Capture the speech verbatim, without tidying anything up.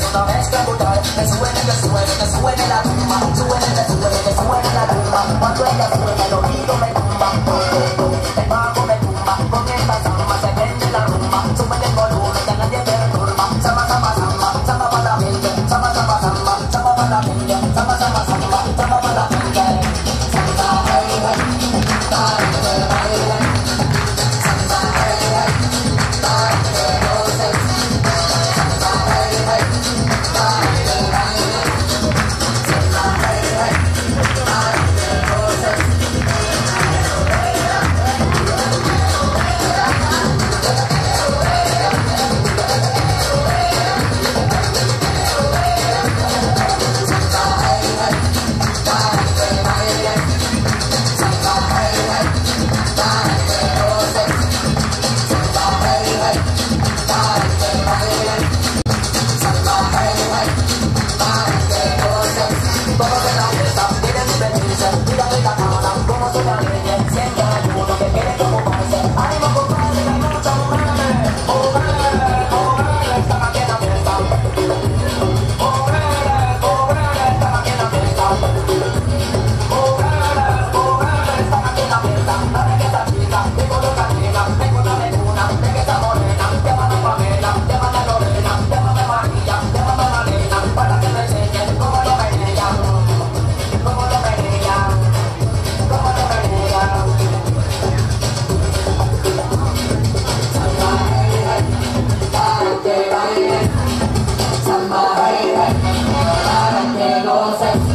una mezcla brutal. Que suene, que suene, que suene la rumba. Suene, que suene, que suene la rumba. Cuando ella suena el oído me tumba. El bajo me tumba. Con esta samba se prende la rumba. Sube el volumen que nadie perturba. Samba, samba, samba, samba para la gente. Samba, samba, samba, samba para la gente. Samba, samba, samba, samba para la gente. Samba, hey, hey, baile, baile. Samba, hey, hey, baile, goce. Samba, hey, hey, baile, baile. Samba, hey, hey, baile, goce. Samba, hey, hey, para que goces.